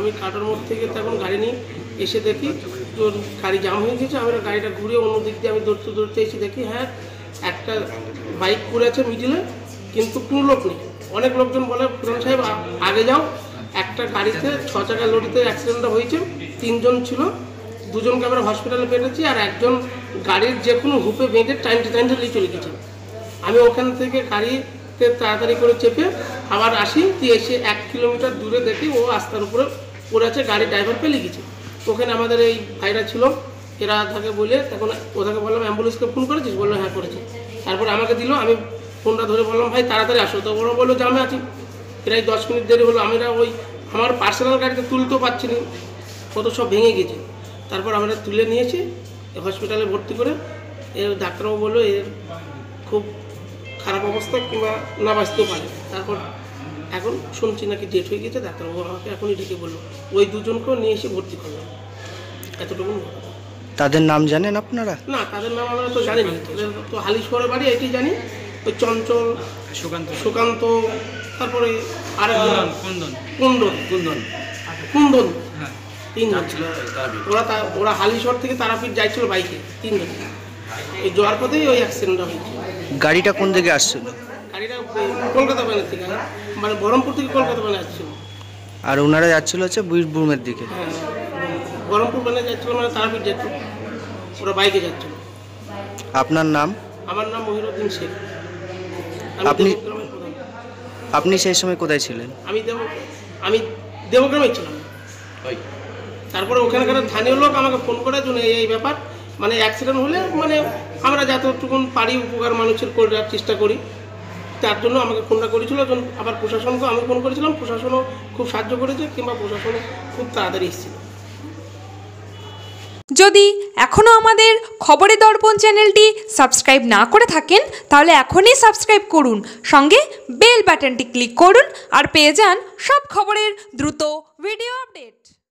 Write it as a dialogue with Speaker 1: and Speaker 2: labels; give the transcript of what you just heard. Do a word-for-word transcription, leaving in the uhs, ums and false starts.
Speaker 1: আমি কাটার মোড় থেকে তখন গাড়ি নিয়ে এসে দেখি তোর গাড়ি জাম হয়ে গেছে। আমরা গাড়িটা ঘুরিয়ে অন্য দিক দিয়ে আমি দৌড়তে দৌড়তে এসে দেখি হ্যাঁ একটা বাইক করে আছে মিডিলে, কিন্তু কোনো লোক নেই। অনেক লোকজন বলে প্রধান সাহেব আগে যাও, একটা গাড়িতে ছ চাকা লরিতে অ্যাক্সিডেন্টটা হয়েছে, তিনজন ছিল, দুজনকে আমরা হসপিটালে পেটেছি, আর একজন গাড়ির যে কোনো হুপে বেঁধে টাইমটা টাইমটা নিয়ে চলে গেছে। আমি ওখান থেকে গাড়িতে তাড়াতাড়ি করে চেপে আবার আসি, দিয়ে এসে এক কিলোমিটার দূরে দেখি ও রাস্তার উপরে পড়ে আছে, গাড়ির ড্রাইভার পেলে গেছে। ওখানে আমাদের এই ভাইরা ছিল, এরা তাকে বলে তখন ওটাকে বললাম অ্যাম্বুলেন্সকে ফোন করেছিস? বললো হ্যাঁ করেছি। তারপরে আমাকে দিল, আমি ফোনটা ধরে বললাম ভাই তাড়াতাড়ি আসো, তো ওরা বললো জামে আছি। প্রায় দশ মিনিট দেরি হলো, আমরা ওই আমার পার্সোনাল গাড়িতে তুলতেও পারছি না, কত সব ভেঙে গেছে। তারপর আমরা তুলে নিয়েছি হসপিটালে ভর্তি করে। এর ডাক্তারবাবু বললো এর খুব খারাপ অবস্থা, কিংবা না বাঁচতেও পারে। তারপর এখন শুনছি নাকি ডেট হয়ে গেছে। ডাক্তারবাবু আমাকে এখনই ডেকে বললো ওই দুজনকেও নিয়ে এসে ভর্তি করলাম। এতটুকু।
Speaker 2: তাদের নাম জানেন আপনারা?
Speaker 1: না, তাদের নাম আমরা তো জানি না, তাদের তো হালিশহরের বাড়ি এটি জানি, ওই চঞ্চল, সুকান্ত সুকান্ত তারপরে আর কুন্দন কুন্দন কুন্দন কুন্দন তিনজন ছিল। ওরা ওরা হালিশহর থেকে তারাপীঠ যাইছিল বাইকে, তিনজন। এই যাওয়ার পথেই ওই অ্যাক্সিডেন্টটা হয়েছে।
Speaker 2: গাড়িটা কোন দিকে আসছিল?
Speaker 1: গাড়িটা কলকাতা বাজার থেকে, মানে বহরমপুর থেকে কলকাতা বাজার আসছিল।
Speaker 2: আর ওনারা যাচ্ছিল হচ্ছে বীরভূমের দিকে?
Speaker 1: হ্যাঁ, বহরমপুর বাজার যাচ্ছিল, মানে তারাপীঠ যাচ্ছিল, ওরা বাইকে যাচ্ছিল।
Speaker 2: আপনার নাম?
Speaker 1: আমার নাম মহিরুদ্দিন শেখ।
Speaker 2: আপনি আপনি সেই সময় কোথায় ছিলেন? আমি
Speaker 1: দেব আমি দেবগ্রামে ছিলাম। তারপরে ওখানকার স্থানীয় লোক আমাকে ফোন করে জন্য এই ব্যাপার, মানে অ্যাক্সিডেন্ট হলে মানে আমরা যতটুকুন পারি উপকার মানুষের করার চেষ্টা করি, তার জন্য আমাকে ফোনটা করেছিল। আবার প্রশাসনকেও আমি ফোন করেছিলাম, প্রশাসনও খুব সাহায্য করেছে, কিংবা প্রশাসনও খুব তাড়াতাড়ি এসেছিল।
Speaker 3: যদি এখনও আমাদের খবরের দর্পণ চ্যানেলটি সাবস্ক্রাইব না করে থাকেন তাহলে এখনই সাবস্ক্রাইব করুন, সঙ্গে বেল বাটনটি ক্লিক করুন আর পেয়ে যান সব খবরের দ্রুত ভিডিও আপডেট।